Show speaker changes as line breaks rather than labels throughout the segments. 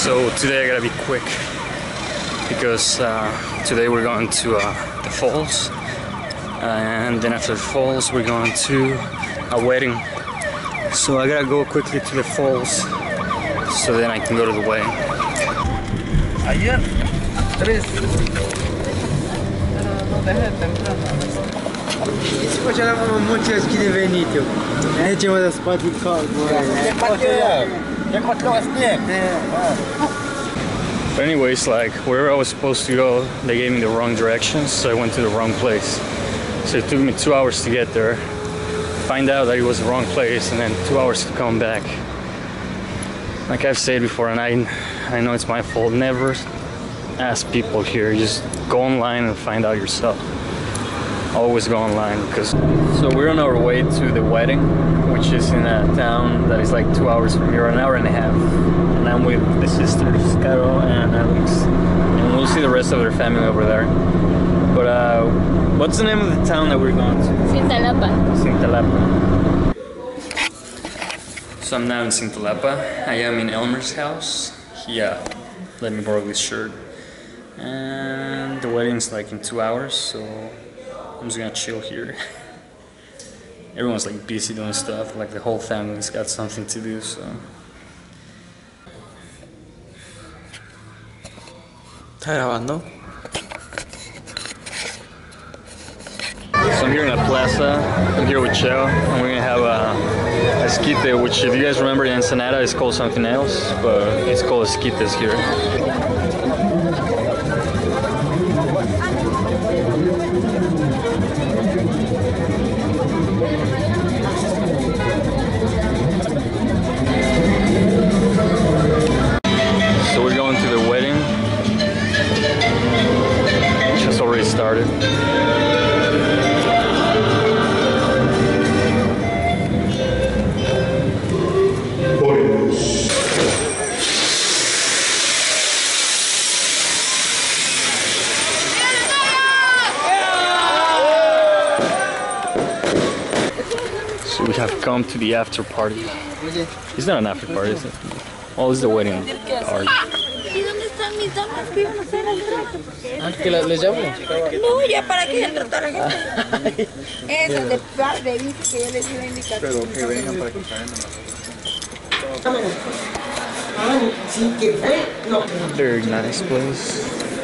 So today I gotta be quick because today we're going to the falls, and then after the falls we're going to a wedding. So I gotta go quickly to the falls so then I can go to the wedding.
Ayer, 3. Nu dejé temprano.
Ce făceam multe schide venite. Aici mă de spate cald.
But anyways, like where I was supposed to go, they gave me the wrong directions, so I went to the wrong place. So it took me 2 hours to get there, find out that it was the wrong place, and then 2 hours to come back. Like I've said before, and I know it's my fault, never ask people here, just go online and find out yourself. Always go online because... So we're on our way to the wedding, which is in a town that is like 2 hours from here, an hour and a half. And I'm with the sisters, Caro and Alex. And we'll see the rest of their family over there. But what's the name of the town that we're going to?
Cintalapa.
Cintalapa. So I'm now in Cintalapa. I am in Elmer's house. He let me borrow this shirt. And the wedding's like in 2 hours, so I'm just gonna chill here. Everyone's like busy doing stuff, like the whole family's got something to do, so.
¿Está grabando?
So I'm here in La Plaza. I'm here with Cheo, and we're gonna have a esquite, which if you guys remember in Ensenada is called something else, but it's called esquites here. So we're going to the wedding, which has already started. So we have come to the after party. It's not an after party, is it? Oh, it's the wedding party.
¿Y dónde están mis damas que iban a hacer el trato?
¿Que les llamo?
No, ya para que entre toda la gente. Eso, de viste que yo les iba a indicar.
Pero que vengan para que paguen a
Very nice place.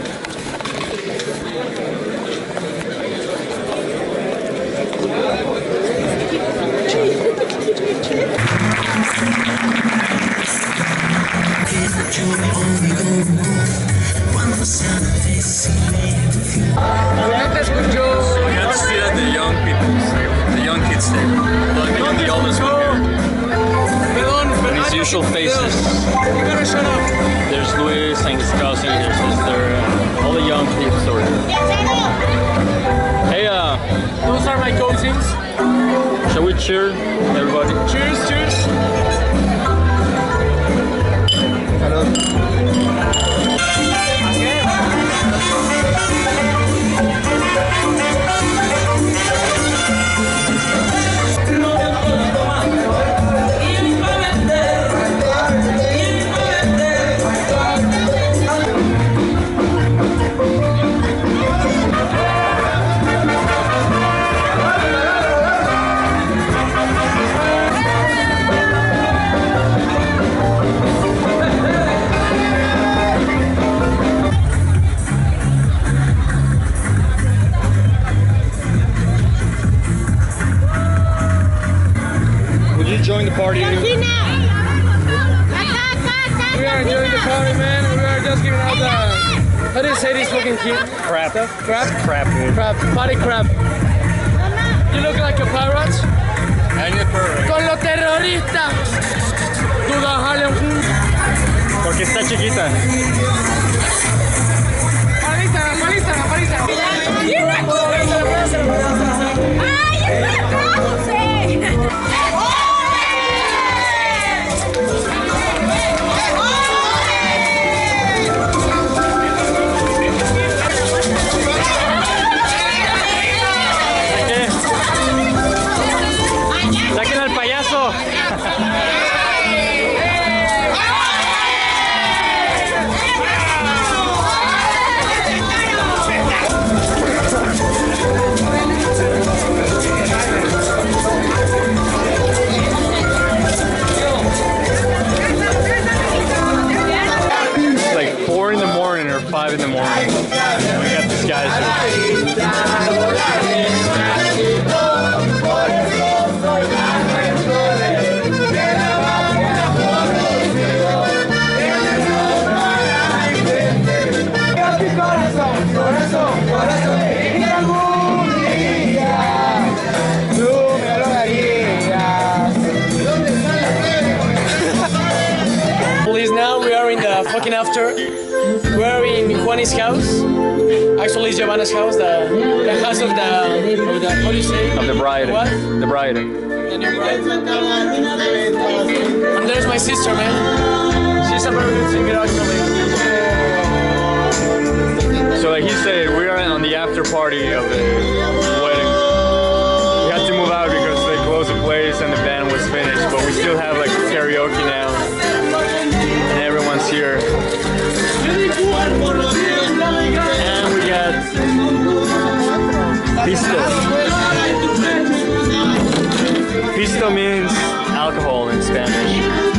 So we got to see that the young kids there. Like the oldest one here. And his usual faces. There's Luis and his cousin, his sister, all the young kids over here. Hey,
Those are my cousins.
shall we cheer, everybody?
Cheers, cheers.
Would you join the party?
We are enjoying the party, man. We are just giving out the... How do you say this fucking kid?
Crap.
Crap?
Crap, dude.
Crap. Party crap. You look like a pirate. Con los terroristas. Duda Harlem.
Porque está chiquita. Saquen al payaso. in the morning. We got these guys
Now we are in the fucking after. We're in Juani's house. Actually, it's Giovanna's house, the house of the how do you say?
of the bride.
What?
The bride.
The new bride. And there's my sister, man. She's a very good singer, actually.
So like he said, we are on the after party of the wedding. We had to move out because they closed the place and the band was finished, but we still have like karaoke now. And everyone's here. And we got Pisto. Pisto means alcohol in Spanish.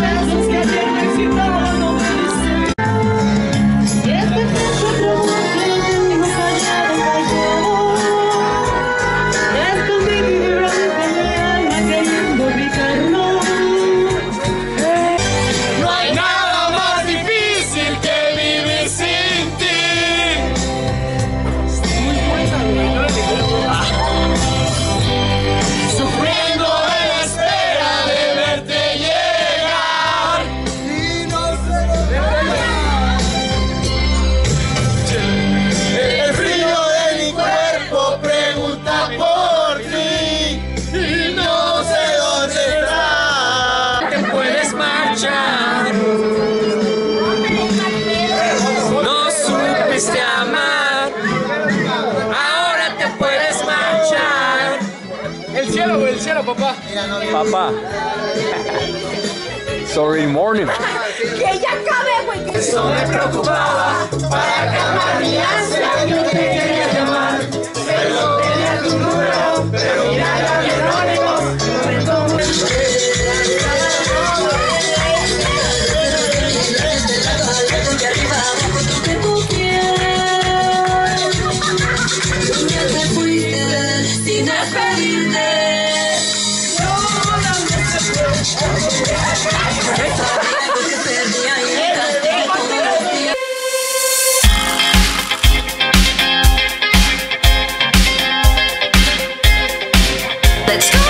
El cielo, papá.
Papá. It's already morning.
Que ya acabe, güey.
Eso me preocupaba. Para calmar mi ansia, yo te quería llamar. Pero tenía tu número, pero mira ya mi anónimo.
Let's go!